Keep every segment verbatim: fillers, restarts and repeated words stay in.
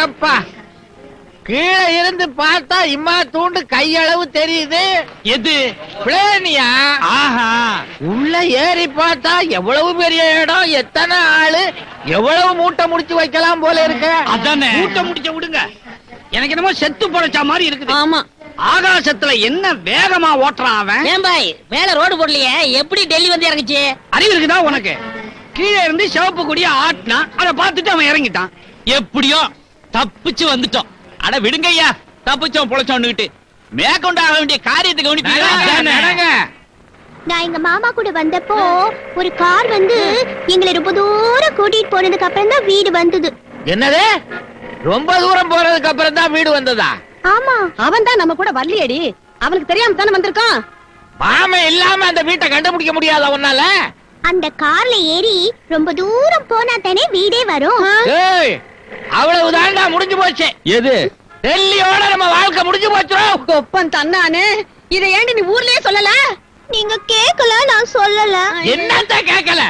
அடேங்கப்பா, கீழே இருந்து பார்த்தா இம்மா தூண்டு கையளவு தெரியுது. எது? பிளேனியா? ஆஹா, உள்ள ஏறி பார்த்தா எவ்வளவு பெரிய இடம், எத்தனை ஆளு, எவ்வளவு மூட்டை முடிச்சு வைக்கலாம் போல இருக்கு. அதானே. மூட்டை முடிச்ச விடுங்க, எனக்கு என்னமோ செத்து பொழைச்சா மாதிரி இருக்குது. ஆமா, ஆகாசத்துல என்ன வேகமா ஓட்டுறான் அவன். ஏன் பாய் மேல ரோடு போடலையே, எப்படி டெல்லி வந்து இறங்குச்சு? அறிவு இருக்குதா உனக்கு? கீழே இருந்து சிவப்பு கொடிய ஆட்டினா, அதை பார்த்துட்டு அவன் இறங்கிட்டான். எப்படியோ தப்பிச்சு வந்துட்டோம். அட விடுங்கய்யா, தப்பிச்சோம் பொழைச்சோன்னுகிட்டு மேற்கொண்டு ஆக வேண்டிய காரியத்தை கவனிப்பீங்க. நான் எங்க மாமா கூட வந்தப்போ ஒரு கார் வந்து எங்களை ரொம்ப தூரம் கூட்டிட்டு போனதுக்கு அப்புறம் தான் வீடு வந்தது. என்னது? ரொம்ப தூரம் போறதுக்கு அப்புறம் தான் வீடு வந்ததா? ஆமா, அவன் தான் நம்ம கூட வரலையடி, அவனுக்கு தெரியாம தானே வந்திருக்கான். மாம இல்லாம அந்த வீட்டை கண்டுபிடிக்க முடியாத உன்னால? அந்த கார்ல ஏறி ரொம்ப தூரம் போனா தானே வீடே வரும். ஏய், அவ்வளவுதான்டா, முடிஞ்சு போச்சு. எது? டெல்லியோட நம்ம வாழ்க்கை முடிஞ்சு போச்சு. கொப்பன் தன்னானே, இதை ஏண்டி நீ ஊர்லயே சொல்லல? நீங்க கேக்கல, நான் சொல்லல. என்னத்த கேட்கல?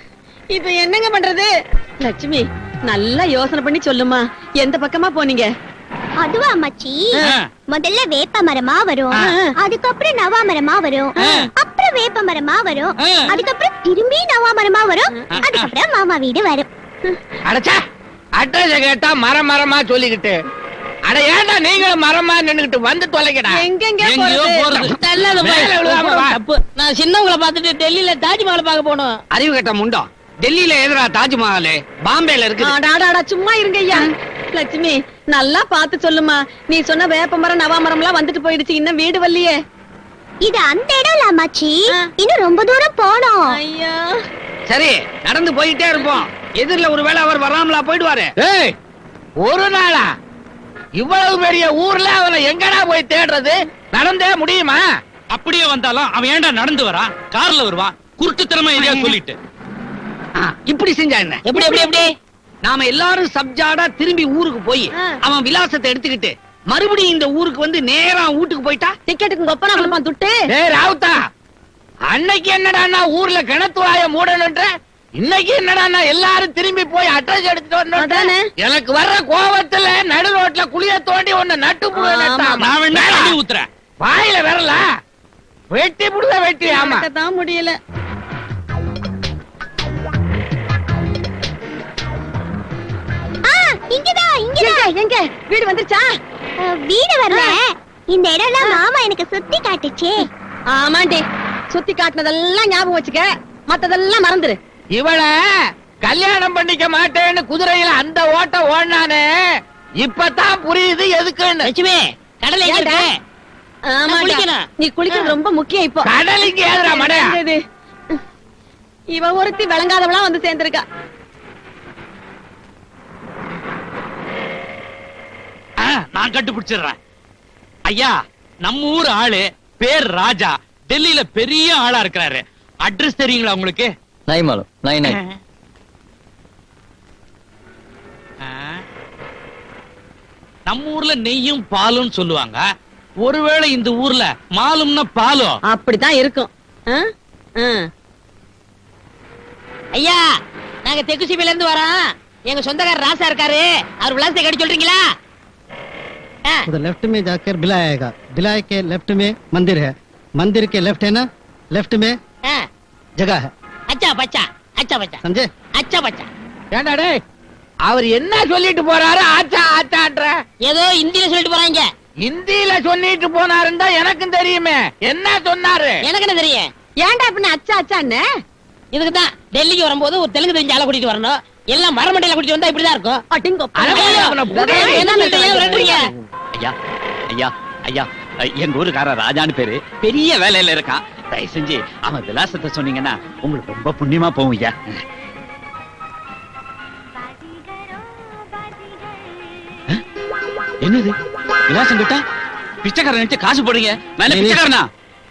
இப்ப என்னங்க பண்றது? லட்சுமி, நல்லா யோசனை பண்ணி சொல்லுமா, எந்த பக்கமா போனீங்க? அதுவா அம்மாச்சி, முதல்ல வேப்ப மரமா வரும், அதுக்கப்புறம் நவா மரமா வரும், அப்புறம் வேப்ப மரமா வரும், அதுக்கப்புறம் திரும்பி நவா மரமா வரும், அதுக்கப்புறம் மாமா வீடு வரும். அடச்சா, அட்ரஸ் கேட்டா மரம் மரமா சொல்லிக்கிட்டு, அட ஏன்டா நீங்களும் மரமா நின்னுகிட்டு வந்து தொலைக்கடா. எங்கெங்க எங்கேயோ போறது. நல்லது பாய். மேல விழுகாம வா. தப்பு. நான் சின்னவங்கள பார்த்துட்டு டெல்லியில தாஜ்மஹால் பார்க்க போனோம். அறிவு கட்ட முண்டம், டெல்லியில எதிரா தாஜ்மஹால், பாம்பேல இருக்கு. ஆடாடாடா, சும்மா இருங்க ஐயா. லட்சுமி, நல்லா பார்த்து சொல்லுமா, நீ சொன்ன வேப்ப மரம் நவா மரம் எல்லாம் வந்துட்டு போயிடுச்சு, இன்னும் வீடு வரலையே. இது அந்த இடம் இல்ல அம்மாச்சி, இன்னும் ரொம்ப தூரம் போனோம். ஐயா, சரி, நடந்து போயிட்டே இருப்போம். எதிரில ஒருவேளை அவர் வராமலா போயிடுவாரு. ஏய், ஒரு நாளா இவ்வளவு பெரிய ஊர்ல அவனை எங்கடா போய் தேடுறது? நடந்தே முடியுமா? அப்படியே வந்தாலும் அவன் ஏன்டா நடந்து வரான்? கார்ல வருவான், குருட்டுத்தனமா எதையா சொல்லிட்டு. ஆ, இப்படி செஞ்சா என்ன? எப்படி எப்படி எப்படி? நாம எல்லாரும் சப்ஜாடா திரும்பி ஊருக்கு போய் அவன் விலாசத்தை எடுத்துக்கிட்டு மறுபடியும் இந்த ஊருக்கு வந்து நேரா வீட்டுக்கு போயிட்டா டிக்கெட்டுக்கு கொப்பனா கொடுப்பான் துட்டு. ஏய் ராவுத்தா, அன்னைக்கு என்னடா ஊர்ல கிணத்து வாய மூடணுன்ற, இன்னைக்கு என்னடா எல்லாரும் திரும்பி போய் அட்ரஸ் எடுத்துட்டு அதானே. வரணும். எனக்கு வர்ற கோபத்துல நடு ரோட்ல குளிய தோண்டி ஒண்ணு நட்டு நான் வேணா தண்ணி ஊத்துறேன். வாயில வரல, வெட்டி புடுத வெட்டி. ஆமா, தான் முடியல. இங்கதான் இங்கதான். எங்க வீடு வந்துருச்சா? வீடு வரல, இந்த இடம் மாமா எனக்கு சுத்தி காட்டுச்சே. ஆமாண்டி, சுத்தி காட்டினதெல்லாம் ஞாபகம் வச்சுக்க, மத்ததெல்லாம் மறந்துரு. இவள கல்யாணம் பண்ணிக்க மாட்டேன்னு குதிரையில அந்த ஓட்ட ஓடுனானே, இப்பதான் புரியுது எதுக்குன்னு. லட்சுமி, கடலை எங்க இருக்கு? ஆமாடா, நீ குளிக்கிறது ரொம்ப முக்கியம். இப்போ கடல் இங்க ஏதுடா மடையா? இவ ஒருத்தி விளங்காதவளா வந்து சேர்ந்திருக்கா. நான் கண்டுபிடிச்சிடுறேன். ஐயா, நம்ம ஊர் ஆளு, பேர் ராஜா, டெல்லியில பெரிய ஆளா இருக்கிறாரு. அட்ரஸ் தெரியுங்களா உங்களுக்கு? नहीं मालूम, नहीं नहीं। நம்ம ஊர்ல நெய்யும் பாலும் சொல்லுவாங்க. ஒருவேளை இந்த ஊர்ல மாலும்னா பாலும் அப்படித்தான் இருக்கும். ஐயா, நாங்க தெக்குசிபில இருந்து வரோம். எங்க சொந்தக்காரர் ராசா இருக்காரு, அவர் விலாசத்தை கட்டி சொல்றீங்களா? उधर लेफ्ट में जाकर बिलाय आएगा, बिलाय के लेफ्ट में मंदिर है, मंदिर के लेफ्ट है ना, लेफ्ट में जगह है. अच्छा बच्चा, अच्छा बच्चा, समझे? अच्छा बच्चा. ஏண்டா டேய், அவர் என்ன சொல்லிட்டு போறாரு? ஆச்சா ஆச்சான்ற ஏதோ இந்தியில சொல்லிட்டு போறாங்க. இந்தியில சொல்லிட்டு போனாருன்னா எனக்கும் தெரியுமே. என்ன சொன்னாரு? எனக்கு என்ன தெரியும்? ஏன்டா இப்ப அச்சா அச்சான்னு? இதுக்கு தான் டெல்லிக்கு வரும்போது ஒரு தெலுங்கு தெரிஞ்ச ஆளை கூட்டிட்டு வரணும். எல்லாம் மரமண்டையில கூட்டிட்டு வந்தா இப்படிதான் இருக்கும். ஐயா ஐயா ஐயா, எங்க ஊருக்கார ராஜான்னு பேரு, பெரிய வேலையில இருக்கான். தயவு செஞ்சு அவன் விலாசத்தை சொன்னீங்கன்னா உங்களுக்கு ரொம்ப புண்ணியமா போகும் ஐயா. என்னது விலாசம் கிட்ட பிச்சைக்காரன் நினைச்சு காசு போடுங்க. நான் பிச்சைக்காரனா?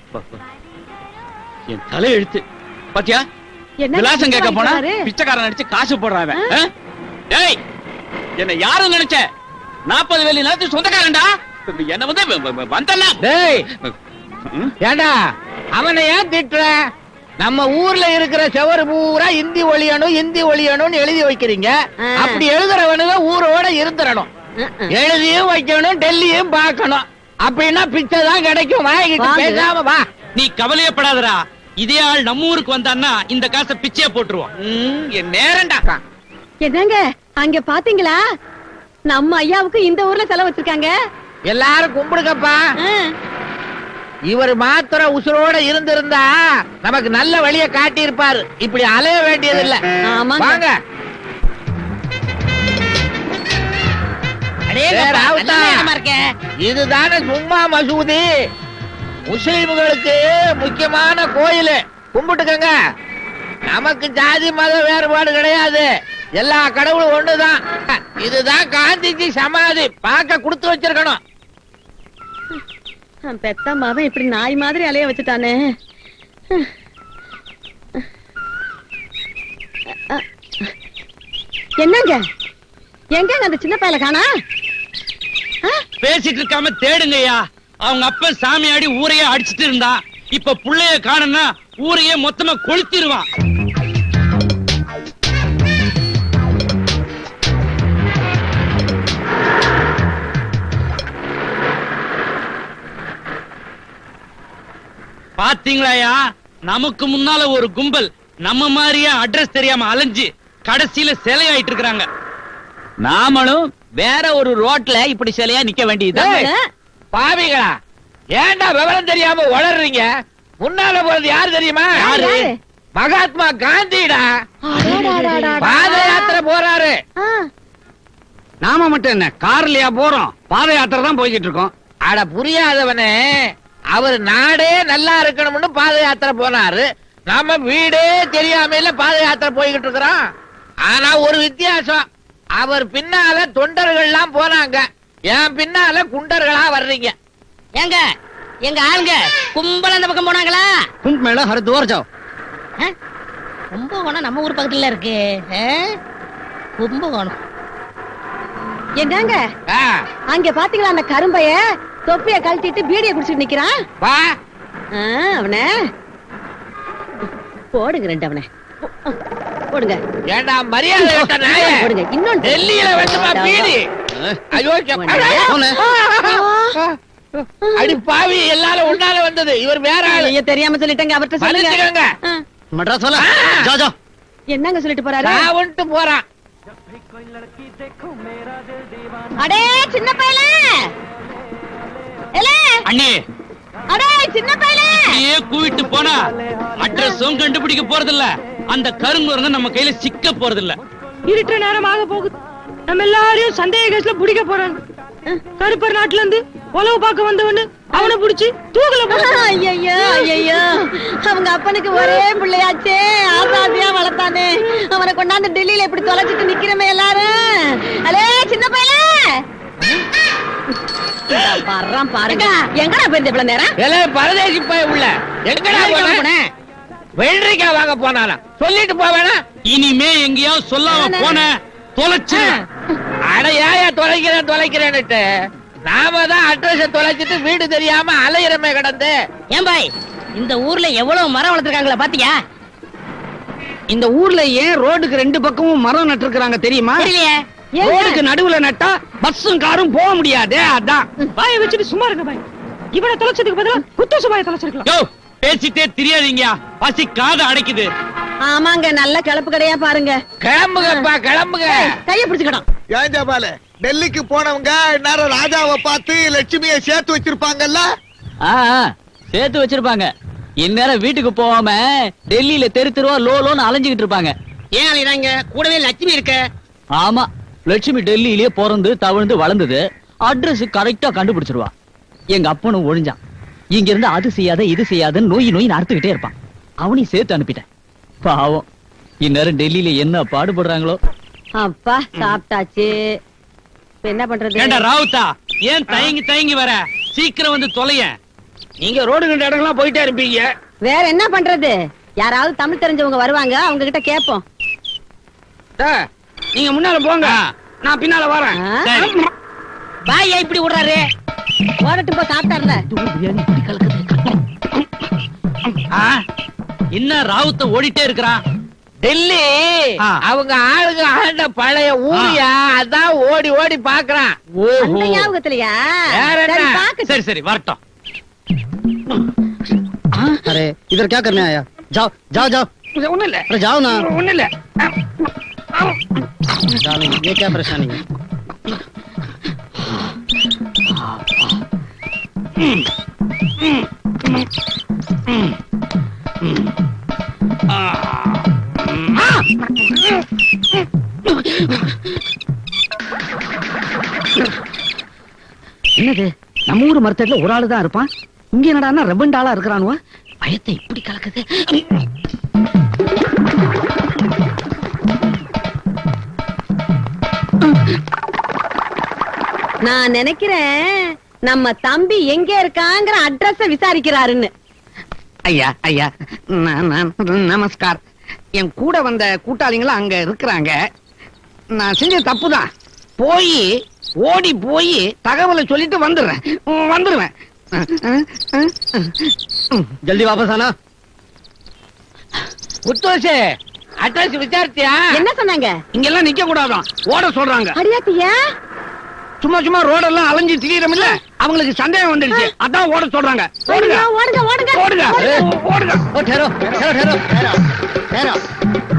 என் தலை எழுத்து பாத்தியா? விலாசம் கேட்க போனா பிச்சைக்காரன் நினைச்சு காசு போடுறான். டேய், என்ன யாரும் நினைச்ச? நாற்பது வேலி நிலத்து சொந்தக்காரன்டா. என்ன வந்து வந்தலாம். டேய், ஏண்டா அவனை ஏன் திட்டுற? நம்ம ஊர்ல இருக்கிற செவரு பூரா இந்தி ஒழியணும் இந்தி ஒழியணும்னு எழுதி வைக்கிறீங்க. அப்படி எழுதுறவனுங்க ஊரோட இருந்துடணும். எழுதியும் வைக்கணும், டெல்லியும் பார்க்கணும். அப்படின்னா பிச்சை தான் கிடைக்கும். வாங்கிட்டு பேசாம வா. நீ கவலையப்படாதடா. இதே ஆள் நம்ம ஊருக்கு வந்தான்னா இந்த காசை பிச்சையா போட்டுருவோம். என் நேரம்டா. என்னங்க அங்க பாத்தீங்களா, நம்ம ஐயாவுக்கு இந்த ஊர்ல செலவு வச்சிருக்காங்க. எல்லாரும் கும்பிடுங்கப்பா. இவர் மாத்திர உசுரோட இருந்திருந்தா நமக்கு நல்ல வழிய காட்டி இருப்பாரு. இப்படி அலைய வேண்டியது இல்ல. வாங்க. இதுதானே சும்மா மசூதி. முஸ்லிம்களுக்கு முக்கியமான கோயில். கும்பிட்டுக்கங்க. நமக்கு ஜாதி மத வேறுபாடு கிடையாது. எல்லா கடவுளும் ஒண்ணுதான். இதுதான் காந்திஜி சமாதி. பார்க்க கொடுத்து வச்சிருக்கணும். பெத்த மாவன் இப்படி நாய் மாதிரி அலைய வச்சுட்டானே. என்னங்க எங்க அந்த சின்ன பையல காணா? பேசிட்டு இருக்காம தேடுங்கய்யா. அவங்க அப்ப சாமியாடி ஊரையே அடிச்சிட்டு இருந்தா, இப்ப புள்ளைய காணனா ஊரையே மொத்தமா கொளுத்திடுவான். பாத்தீங்களாயா, நமக்கு முன்னால ஒரு கும்பல் நம்ம மாதிரியே அட்ரஸ் தெரியாம அலைஞ்சு கடைசியில சிலையாயிட்டு இருக்காங்க. நாமளும் வேற ஒரு ரோட்ல இப்படி சிலையா நிக்க வேண்டியது. பாவிகளா, ஏண்டா விவரம் தெரியாம வளர்றீங்க? முன்னால போறது யாரு தெரியுமா? மகாத்மா காந்திடா. பாத யாத்திரை போறாரு. நாம மட்டும் என்ன கார்லயா போறோம்? பாத யாத்திரை தான் போய்கிட்டு இருக்கோம். அட புரியாதவனே, அவர் நாடே நல்லா இருக்கணும்னு பாத யாத்திரை போனாரு. நாம வீடே தெரியாம பாத யாத்திரை போய்கிட்டு இருக்கிறோம். ஆனா ஒரு வித்தியாசம், அவர் பின்னால தொண்டர்கள் எல்லாம் போனாங்க. என் பின்னால குண்டர்களா வர்றீங்க. ஏங்க எங்க ஆளுங்க கும்பல அந்த பக்கம் போனாங்களா? கும்ப மேளா ஹரித்வார் ஜாओ. கும்பகோணம் நம்ம ஊர் பக்கத்துல இருக்கு. கும்பகோணம் என்னங்க அங்க பாத்தீங்களா அந்த கரும்பைய தொப்பிய கழட்டிட்டு பீடிய குடிச்சிட்டு நிக்கிறான். வா அவனை போடுங்க, ரெண்டு அவனை போடுங்க. ஏண்டா மரியாதை கேட்ட நாயே, போடுங்க. இன்னொன்னு டெல்லியில வந்துமா பீடி? அயோக்கிய அடி பாவி, எல்லாரும் உன்னால வந்தது. இவர் வேற ஆளு. தெரியாம சொல்லிட்டேங்க. அவர்கிட்ட சொல்லுங்க. மட்ராஸ் வாலா ஜா ஜா. என்னங்க சொல்லிட்டு போறாரு? சாவுன்ட்டு போறான். அடே சின்ன பையல, அண்ணே அடே சின்ன பையல, நீயே கூவிட்டு போனா அட்ரஸும் கண்டுபிடிக்க போறதில்ல. அந்த கருங்குரங்க நம்ம கையில சிக்க போறதில்ல. இருட்டுற நேரம் ஆக போகுது. நம்ம எல்லாரையும் சந்தேக கேஸ்ல பிடிக்க போறாங்க. கருப்பர் நாட்டுல இருந்து உழவு பார்க்க வந்தவனு அவனை புடிச்சு தூக்கல போடு. ஐயோ ஐயோ, அவங்க அப்பனுக்கு ஒரே பிள்ளையாச்சே, ஆசாசியா வளர்த்தானே. அவனை கொண்டாந்து டெல்லியில இப்படி தொலைச்சிட்டு நிக்கிறமே எல்லாரும். அலே சின்ன பையல வர்றான் பாருங்க. எங்கடா போயிருந்த இவ்வளவு நேரம்? பரதேசி போய் உள்ள எங்கடா போன? வெள்ளரிக்காய் வாங்க போனானா சொல்லிட்டு போவேனா? இனிமே எங்கேயாவது சொல்லாம போன தொலைச்சு. அட ஏயா தொலைக்கிறேன் தொலைக்கிறேன்னுட்டு நாம தான் அட்ரஸ் தொலைச்சிட்டு வீடு தெரியாம அலையிறமே கிடந்து. ஏன் பாய், இந்த ஊர்ல எவ்வளவு மரம் வளர்த்திருக்காங்களா பாத்தியா? இந்த ஊர்ல ஏன் ரோடுக்கு ரெண்டு பக்கமும் மரம் நட்டிருக்காங்க தெரியுமா? தெரியலையே. ரோடுக்கு நடுவுல நட்டா பஸ்ஸும் காரும் போக முடியாது. அதான். பாய வச்சுட்டு சும்மா இருங்க பாய். இவனை தொலைச்சதுக்கு பதிலா குத்து சுபாய தொலைச்சிருக்கலாம். யோ பேசிட்டே தெரியாதீங்க, பசி காதை அடைக்குது. ஆமாங்க, நல்ல கிளப்பு கடையா பாருங்க. கிளம்புங்கப்பா கிளம்புங்க. கைய பிடிச்சுக்கணும். ஏன் ஜபால, டெல்லிக்கு போனவங்க நேரம் ராஜாவை பார்த்து லட்சுமியை சேர்த்து வச்சிருப்பாங்கல்ல? சேர்த்து வச்சிருப்பாங்க. இந்நேரம் வீட்டுக்கு போகாம டெல்லியில தெரு தெருவா லோ லோன்னு அலைஞ்சுகிட்டு இருப்பாங்க. ஏன் அலைறாங்க? கூடவே லட்சுமி இருக்க. ஆமா, லட்சுமி டெல்லியிலேயே பிறந்து தவழ்ந்து வளர்ந்தது. அட்ரஸ் கரெக்டா கண்டுபிடிச்சிருவா. எங்க அப்பனும் ஒழிஞ்சான். இங்க இருந்து அது செய்யாத இது செய்யாதன்னு நோய் நோய் நடத்துக்கிட்டே இருப்பான். அவனையும் சேர்த்து அனுப்பிட்டேன். பாவம், இந்நேரம் டெல்லியில என்ன பாடுபடுறாங்களோ. அப்பா சாப்பிட்டாச்சு. என்ன பண்றது? ஏண்டா ராவுத்தா, ஏன் தயங்கி தயங்கி வர? சீக்கிரம் வந்து தொலைய. நீங்க ரோடு கண்ட இடங்கள்லாம் போயிட்டே இருப்பீங்க. வேற என்ன பண்றது? யாராவது தமிழ் தெரிஞ்சவங்க வருவாங்க, அவங்க கிட்ட கேப்போம். நீங்க முன்னால போங்க, நான் பின்னால வரேன். பாய் இப்படி விடுறாரு. ஓடட்டு போ, சாப்பிட்டாருல. என்ன ராவுத்த ஓடிட்டே இருக்கிறான்? டெல்லி அவங்க ஆளுங்க ஆண்ட பழைய ஊரியா, அதான் ஓடி ஓடி பாக்குறான். அந்த ஞாபகத்திலயா? சரி சரி வரட்டும். अरे इधर क्या करने आया? जाओ जाओ जाओ। ஒண்ணு இல்ல, अरे जाओ ना। ஒண்ணு இல்ல। डार्लिंग ये क्या परेशानी है? என்னது நம்ம ஊர் மரத்தடில ஒரு ஆளு தான் இருப்பான், இங்க என்னடா ரெபண்ட் ஆளா இருக்கிறானுவா? பயத்தை இப்படி கலக்குது. நான் நினைக்கிறேன் நம்ம தம்பி எங்க இருக்காங்கிற அட்ரஸ் விசாரிக்கிறாருன்னு. ஐயா ஐயா நமஸ்கார். என் கூட வந்த கூட்டாளிங்களும் அங்க இருக்கிறாங்க. நான் செஞ்ச தப்புதான். போய் ஓடி போய் தகவலை சொல்லிட்டு வந்துடுறேன் வந்துடுவேன். जल्दी वापस आना। குத்தோசே, அட்ரஸ் விசாரிச்சியா? என்ன சொன்னாங்க? இங்கெல்லாம் நிக்க கூடாதான், ஓட சொல்றாங்க. அடியாத்தியா? சும்மா சும்மா ரோடெல்லாம் அலைஞ்சு திரியிறோம் இல்ல, அவங்களுக்கு சந்தேகம் வந்துடுச்சு, அதான் ஓட சொல்றாங்க. ஓடுங்க ஓடுங்க ஓடுங்க ஓடுங்க ஓடுங்க. ठहरो ठहरो ठहरो ठहरो ठहरो।